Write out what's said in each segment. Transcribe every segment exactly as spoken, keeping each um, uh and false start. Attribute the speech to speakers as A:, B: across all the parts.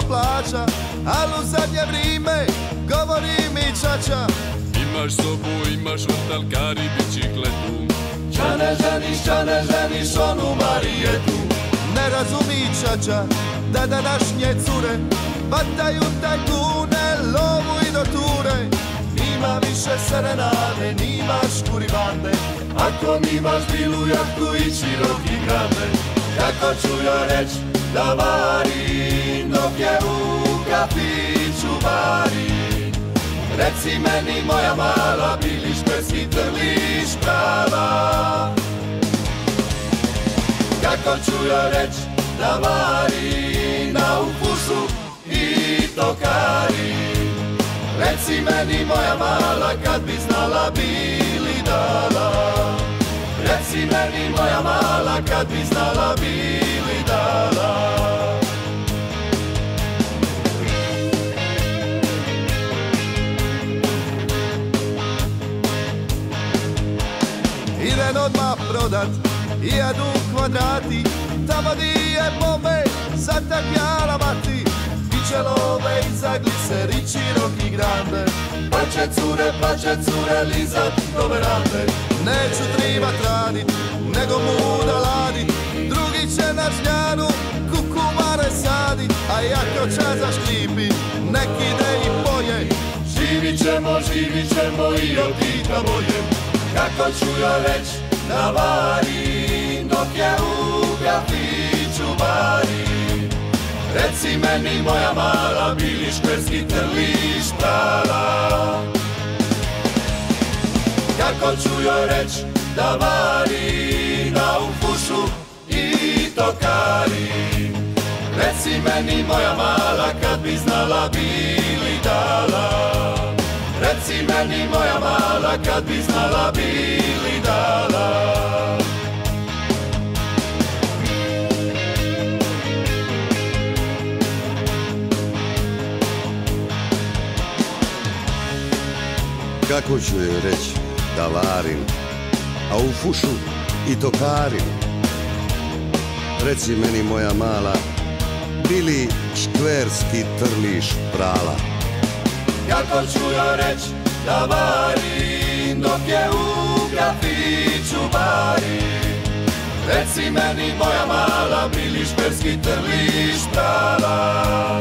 A: plaća, al u zadnje vrime govori mi čača.
B: Imaš sobu, imaš vrtalkar i bicikletu.
A: Ča ne ženiš, ča ne ženiš onu Marijetu. Ne razumi čača da današnje cure vataju tajkune, lovu i do ture. Nima više serenade, nimaš kuribande, ako nimaš bilu jahtu i široki grade. Kako ću joj reć da varim dok je u kafiću varim? Reci meni moja mala, biliš peski trliš prava. Kako ću joj reć da varim na ufusu i tokari? Reci meni moja mala, kad bi znala bili dala. Reci meni moja mala, kad bi znala bili dala. Idem odmah prodat i jadu kvadrati, tamo di je bombe za takjala mati. Biće love i za gliser i široki grande, pa će cure, pa će cure lizat do verande. Neću tribat radit, nego muda ladit, drugi će na žnjanu kukumare sadit. A jako ča zaškripi, nek ide i poje. Živit ćemo, živit ćemo i od dika bolje. Kako ću joj reć da varim dok je u kafiću varim? Reci meni moja mala, biliš perski trliš prava. Kako ću joj reć da varim na ufušu i tokari? Reci meni moja mala, kad bi znala bili dala. Reci meni moja mala, kad bi znala bili dala.
C: Kako ću joj reći da varim, a u fušu i tokarim? Reci meni moja mala, bili škverski trliš prala.
A: Kako ću joj reć da varim dok je u kafiću varim? Reci meni moja mala, bili škverski trliš prala.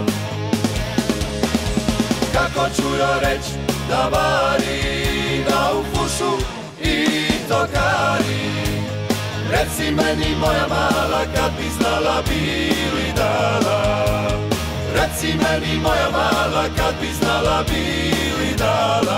A: Kako ću joj reć da varim na ufušu i tokari? Reci meni moja mala, kad bi znala bili dala. Reci meni moja mala, kad bi znala bili dala.